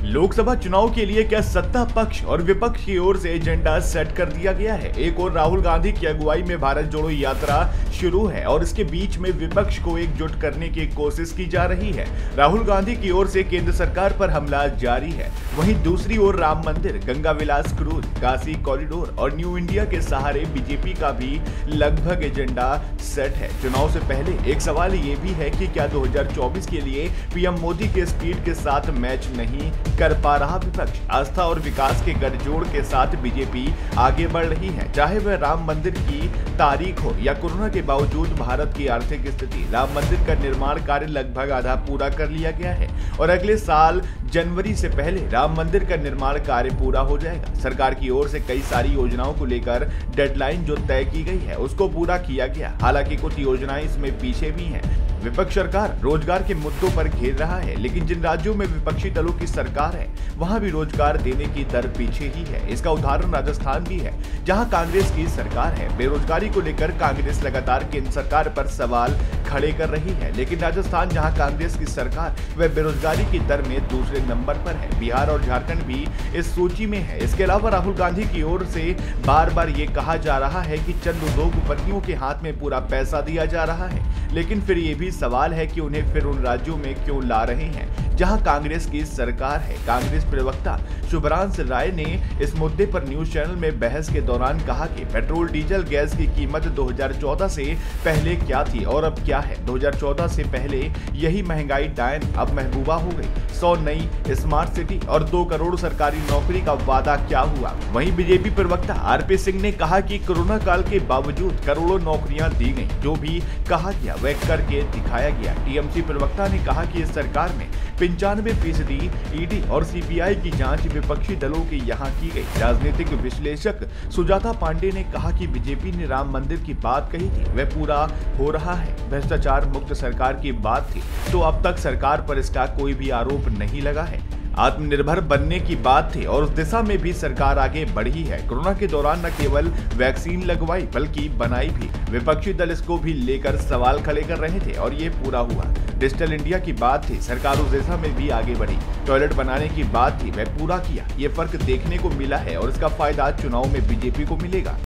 लोकसभा चुनाव के लिए क्या सत्ता पक्ष और विपक्ष की ओर से एजेंडा सेट कर दिया गया है। एक और राहुल गांधी की अगुवाई में भारत जोड़ो यात्रा शुरू है और इसके बीच में विपक्ष को एकजुट करने की कोशिश की जा रही है। राहुल गांधी की ओर से केंद्र सरकार पर हमला जारी है, वहीं दूसरी ओर राम मंदिर, गंगा विलास क्रूज, काशी कॉरिडोर और न्यू इंडिया के सहारे बीजेपी का भी लगभग एजेंडा सेट है। चुनाव से पहले एक सवाल ये भी है कि क्या 2024 के लिए पीएम मोदी के स्पीड के साथ मैच नहीं कर पा रहा विपक्ष। आस्था और विकास के गठजोड़ के साथ बीजेपी आगे बढ़ रही है, चाहे वह राम मंदिर की तारीख हो या कोरोना के बावजूद भारत की आर्थिक स्थिति। राम मंदिर का निर्माण कार्य लगभग आधा पूरा कर लिया गया है और अगले साल जनवरी से पहले राम मंदिर का निर्माण कार्य पूरा हो जाएगा। सरकार की ओर से कई सारी योजनाओं को लेकर डेडलाइन जो तय की गई है उसको पूरा किया गया। हालांकि कुछ योजनाएं इसमें पीछे भी हैं। विपक्ष सरकार रोजगार के मुद्दों पर घेर रहा है, लेकिन जिन राज्यों में विपक्षी दलों की सरकार है वहां भी रोजगार देने की दर पीछे ही है। इसका उदाहरण राजस्थान भी है, जहां कांग्रेस की सरकार है। बेरोजगारी को लेकर कांग्रेस लगातार केंद्र सरकार पर सवाल खड़े कर रही है, लेकिन राजस्थान जहां कांग्रेस की सरकार वह बेरोजगारी की दर में दूसरे नंबर पर है। बिहार और झारखंड भी इस सूची में है। इसके अलावा राहुल गांधी की ओर से बार बार ये कहा जा रहा है कि चंद उद्योगपतियों के हाथ में पूरा पैसा दिया जा रहा है, लेकिन फिर ये भी सवाल है कि उन्हें फिर उन राज्यों में क्यों ला रहे हैं जहां कांग्रेस की सरकार है। कांग्रेस प्रवक्ता शुभ्रांश राय ने इस मुद्दे पर न्यूज चैनल में बहस के दौरान कहा कि पेट्रोल डीजल गैस की कीमत 2014 से पहले क्या थी और अब क्या है। 2014 से पहले यही महंगाई डायन अब महबूबा हो गई। 100 नई स्मार्ट सिटी और 2 करोड़ सरकारी नौकरी का वादा क्या हुआ। वहीं बीजेपी प्रवक्ता आरपी सिंह ने कहा कि कोरोना काल के बावजूद करोड़ों नौकरियां दी गई, जो भी कहा गया वह करके दिखाया गया। टीएमसी प्रवक्ता ने कहा कि इस सरकार में 95% ईडी और सीबीआई की जांच विपक्षी दलों के यहां की गई। राजनीतिक विश्लेषक सुजाता पांडे ने कहा कि बीजेपी ने राम मंदिर की बात कही थी वह पूरा हो रहा है। भ्रष्टाचार मुक्त सरकार की बात थी तो अब तक सरकार पर इसका कोई भी आरोप नहीं लगा है। आत्मनिर्भर बनने की बात थी और उस दिशा में भी सरकार आगे बढ़ी है। कोरोना के दौरान न केवल वैक्सीन लगवाई बल्कि बनाई भी। विपक्षी दल इसको भी लेकर सवाल खड़े कर रहे थे और ये पूरा हुआ। डिजिटल इंडिया की बात थी, सरकार उस दिशा में भी आगे बढ़ी। टॉयलेट बनाने की बात थी, वह पूरा किया। ये फर्क देखने को मिला है और इसका फायदा चुनाव में बीजेपी को मिलेगा।